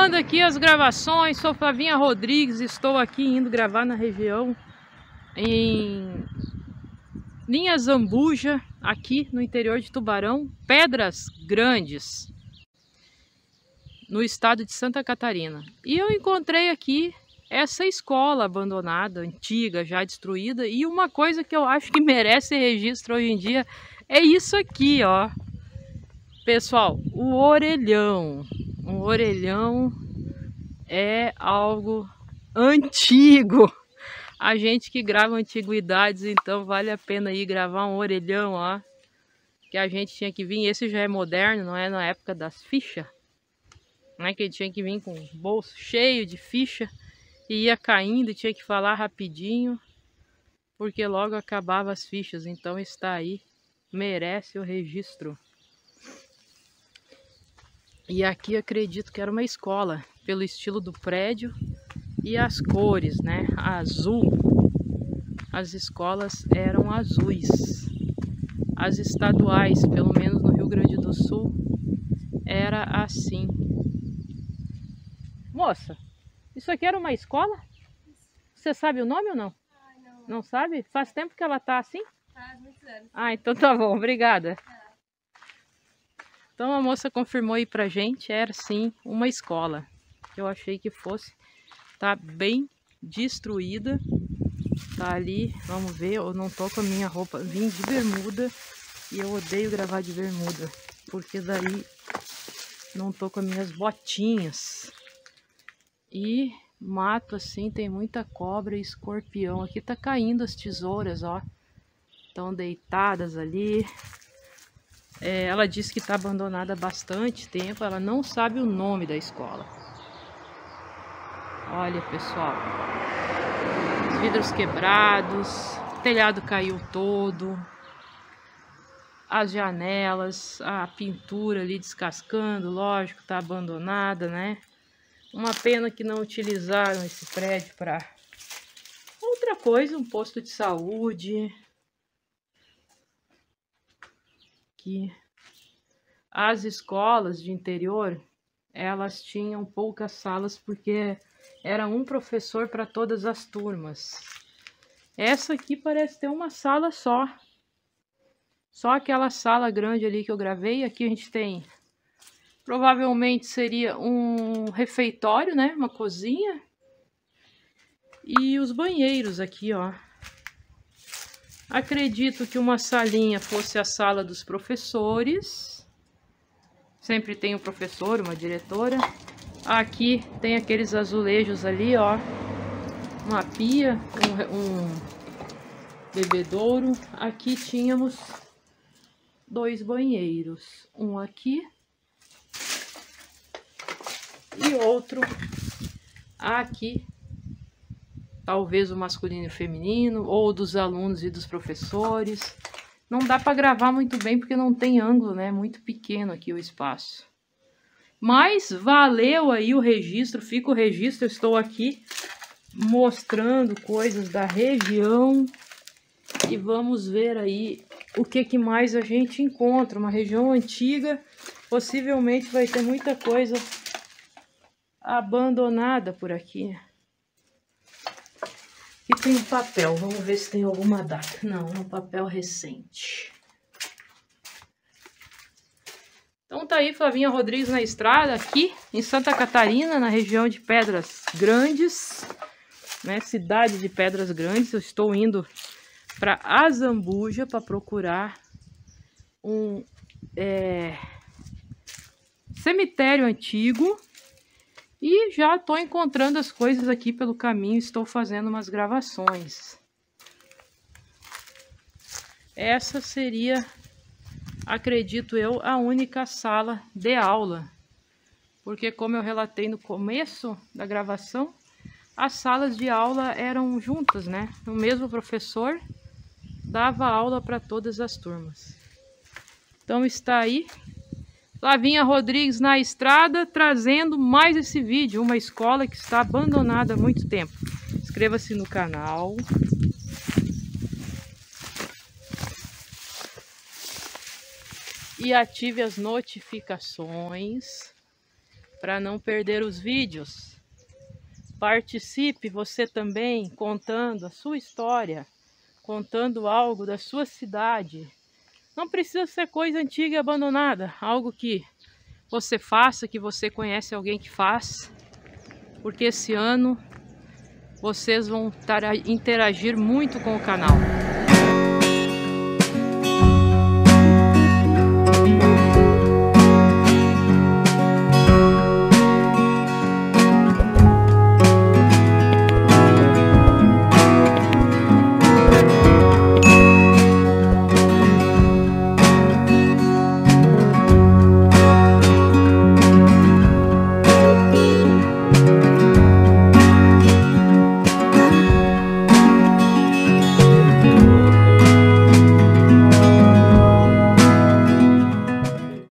Continuando aqui as gravações, sou Flavinha Rodrigues, estou aqui indo gravar na região em Linha Zambuja, aqui no interior de Tubarão, Pedras Grandes, no estado de Santa Catarina. E eu encontrei aqui essa escola abandonada, antiga, já destruída, e uma coisa que eu acho que merece registro hoje em dia é isso aqui, ó. Pessoal, o orelhão. Um orelhão é algo antigo. A gente que grava antiguidades, então vale a pena ir gravar um orelhão, ó. Que a gente tinha que vir, esse já é moderno, não é na época das fichas. Não é que ele tinha que vir com o bolso cheio de ficha e ia caindo e tinha que falar rapidinho, porque logo acabava as fichas. Então está aí, merece o registro. E aqui acredito que era uma escola, pelo estilo do prédio e as cores, né? Azul. As escolas eram azuis. As estaduais, pelo menos no Rio Grande do Sul, era assim. Moça, isso aqui era uma escola? Você sabe o nome ou não? Não. Não sabe? Faz tempo que ela tá assim? Faz muitos anos. Ah, então tá bom, obrigada. Então a moça confirmou aí pra gente, era sim uma escola. Eu achei que fosse. Tá bem destruída. Tá ali, vamos ver, eu não tô com a minha roupa. Vim de bermuda e eu odeio gravar de bermuda, porque daí não tô com as minhas botinhas. E mato assim, tem muita cobra e escorpião. Aqui tá caindo as tesouras, ó. Estão deitadas ali. Ela disse que está abandonada há bastante tempo. Ela não sabe o nome da escola. Olha, pessoal. Os vidros quebrados. O telhado caiu todo. As janelas. A pintura ali descascando. Lógico, está abandonada, né? Uma pena que não utilizaram esse prédio para outra coisa. Um posto de saúde. Aqui. As escolas de interior, elas tinham poucas salas porque era um professor para todas as turmas. Essa aqui parece ter uma sala só. Só aquela sala grande ali que eu gravei. Aqui a gente tem, provavelmente seria um refeitório, né? Uma cozinha. E os banheiros aqui, ó. Acredito que uma salinha fosse a sala dos professores. Sempre tem um professor, uma diretora. Aqui tem aqueles azulejos ali, ó. Uma pia, um bebedouro. Aqui tínhamos dois banheiros. Um aqui e outro aqui. Talvez o masculino e o feminino, ou dos alunos e dos professores. Não dá para gravar muito bem porque não tem ângulo, né? Muito pequeno aqui o espaço. Mas valeu aí o registro, fica o registro. Eu estou aqui mostrando coisas da região. E vamos ver aí o que mais a gente encontra. Uma região antiga, possivelmente vai ter muita coisa abandonada por aqui. Aqui tem um papel, vamos ver se tem alguma data. Não, é um papel recente. Então tá aí Flavinha Rodrigues na estrada, aqui em Santa Catarina, na região de Pedras Grandes, né? Cidade de Pedras Grandes. Eu estou indo para a Zambuja para procurar um cemitério antigo. E já estou encontrando as coisas aqui pelo caminho, estou fazendo umas gravações. Essa seria, acredito eu, a única sala de aula. Porque como eu relatei no começo da gravação, as salas de aula eram juntas, né? O mesmo professor dava aula para todas as turmas. Então está aí Flavinha Rodrigues na estrada, trazendo mais esse vídeo. Uma escola que está abandonada há muito tempo. Inscreva-se no canal. E ative as notificações. para não perder os vídeos. Participe você também contando a sua história, contando algo da sua cidade. Não precisa ser coisa antiga e abandonada, algo que você faça, que você conhece alguém que faz, porque esse ano vocês vão interagir muito com o canal.